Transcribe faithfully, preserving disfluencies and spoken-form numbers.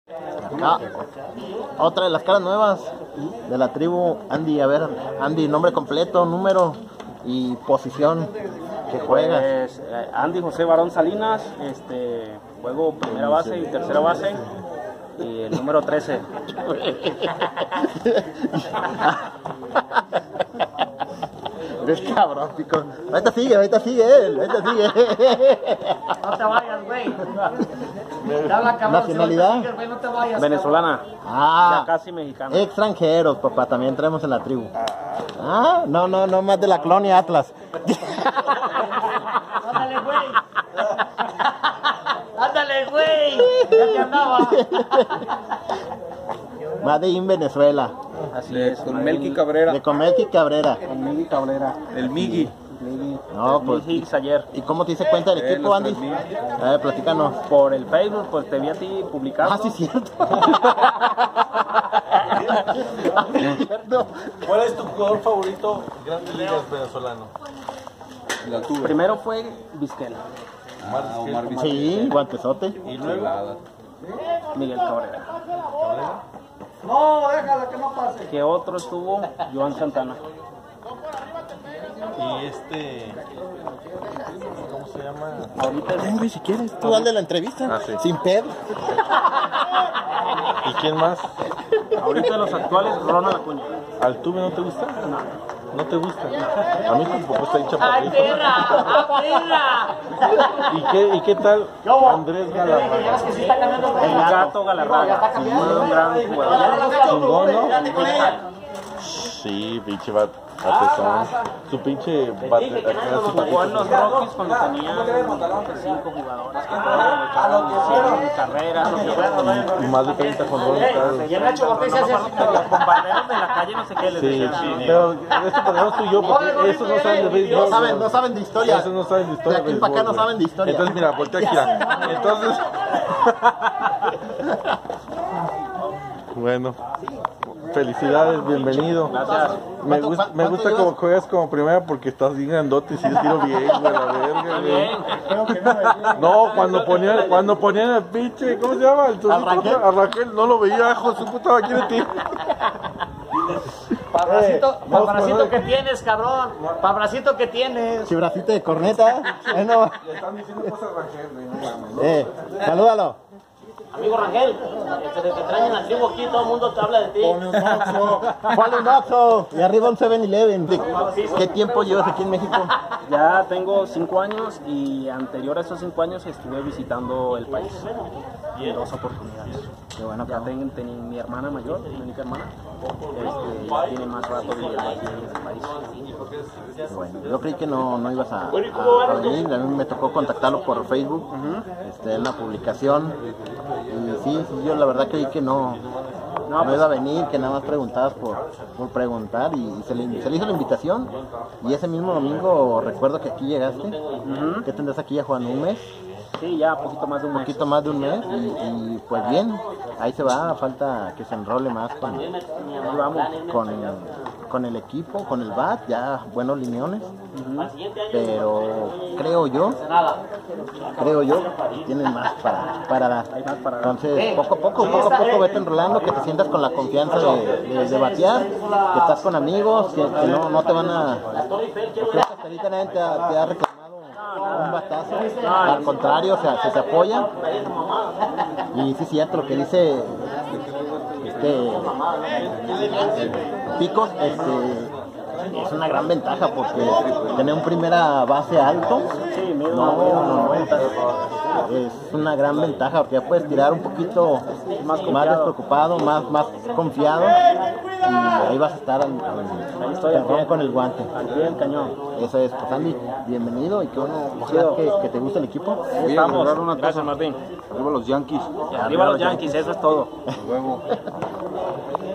Ah, otra de las caras nuevas de la tribu. Andy, a ver, Andy, nombre completo, número y posición que juegas. Pues, eh, Andy José Barón Salinas, este, juego primera base y tercera base, y el número trece. Eres cabrón, pico. Ahorita sigue, ahorita sigue él, ahorita sigue. No te vayas, güey. Nacionalidad No te vayas. Venezolana. Ah, Ya casi mexicana. extranjeros, papá, también entremos en la tribu. Ah, no, no, no, más de la colonia Atlas. Ándale, güey. Ándale, güey. Ya te andaba. Más de in Venezuela. Así es. Con Melqui Cabrera. De Comelqui Cabrera. Con Migui Cabrera. El Migui. Migui. No, pues. Migui ayer. ¿Y cómo te diste cuenta del Eh, equipo, los Andy? tres mil. A ver, platícanos. Por el Facebook, pues te vi a ti publicado. Ah, sí, cierto. Ah, sí, cierto. ¿Cuál es tu jugador favorito Grandes Ligas venezolano? El Altuve. Primero fue Vizquel, Ah, Omar Vizquel. Sí, guantesote. Y luego Chulada. Miguel Cabrera. No, déjala que no pase. Que otro estuvo Joan Santana. y este ¿cómo se llama? Ahorita Eh, güey, si quieres, tú dale la entrevista. Ah, sí. Sin pedo. ¿Y quién más? Ahorita los actuales, Ronald Acuña. ¿Altuve no te gusta? ¿No te gusta? A mí tampoco está hincha ¡Ay, chaparrito. perra! ¡Ah, perra! ¿Y qué, ¿Y qué tal Andrés Galarraga? que sí está cambiando El Gato Galarraga. Fue un gran jugador. Chingón, ¿no? Sí, pinche bat, batezón. Su pinche bate, acá su Jugó en los batezón. Rockies cuando tenían cinco jugadores que fueron, hicieron carreras. Y más de treinta con dos. Y el Nacho Cortés se hace así. Los bombarderos de la calle, no sé qué les Sí, decían. sí, pero esto ponemos tú y yo porque estos no saben de béisbol. No saben, no saben de historia. Estos no saben de historia. De aquí para acá no béisbol, saben de historia. Entonces, mira, voltea aquí. Mira. Entonces. Bueno, felicidades, bienvenido. Gracias. Me gusta, me gusta como juegas como primera porque estás bien grandote y si yo tiro bien, güey, la verga, güey. No, cuando ponían, cuando ponían el pinche, ¿cómo se llama? El ¿A Rangel? a Rangel, no lo veía, hijo de su puta máquina de ti. Pabracito, no, pabracito no. que tienes, cabrón. Pabracito que tienes. Chibracito de corneta. Eh, no. Le están diciendo cosas a Rangel, güey, no mames, ¿no? Eh, salúdalo. Amigo Rangel, que te extrañan al tribu aquí, todo el mundo te habla de ti. Ponle un Oxxo y arriba un seven eleven. ¿Qué tiempo llevas aquí en México? Ya tengo cinco años y anterior a esos cinco años estuve visitando el país en dos oportunidades. Qué bueno, Ya tengo tengo mi hermana mayor, mi única hermana, este, ya tiene más rato viviendo aquí en el país. Bueno, yo creí que no, no ibas a, a, a venir. A mí me tocó contactarlo por Facebook, este, en la publicación. Y sí, sí, yo la verdad creí que no, no, pues, iba a venir, que nada más preguntabas por, por preguntar. Y se le, se le hizo la invitación. Y ese mismo domingo recuerdo que aquí llegaste. ¿Qué tendrás aquí ya, Juan? ¿Un mes? Sí, ya poquito más de un Un mes. poquito más de un mes. Y, y pues bien, ahí se va. Falta que se enrole más con, Ahí vamos. con, con el equipo, con el B A T, ya buenos lineones. Pero creo yo, creo yo que tienen más para, para dar. Entonces, poco a poco, poco a poco vete enrolando, que te sientas con la confianza de, de, de batear, que estás con amigos, que, que no, no te van a... Creo que hasta ahorita nadie te ha, te ha reclamado un batazo, al contrario, o sea, se, se apoya. Y sí es cierto lo que dice este Picos, este es una gran ventaja porque tener un primera base alto, no, no, no, es una gran ventaja porque ya puedes tirar un poquito más, más despreocupado, más, más confiado y ahí vas a estar al, al terrón con el guante. Al pie del cañón. Eso es, pues Andy, bienvenido y qué bueno, ojalá que, que te guste el equipo. Ahí estamos. Gracias, Martín. Arriba los Yankees. Arriba los Yankees, eso es todo. Luego.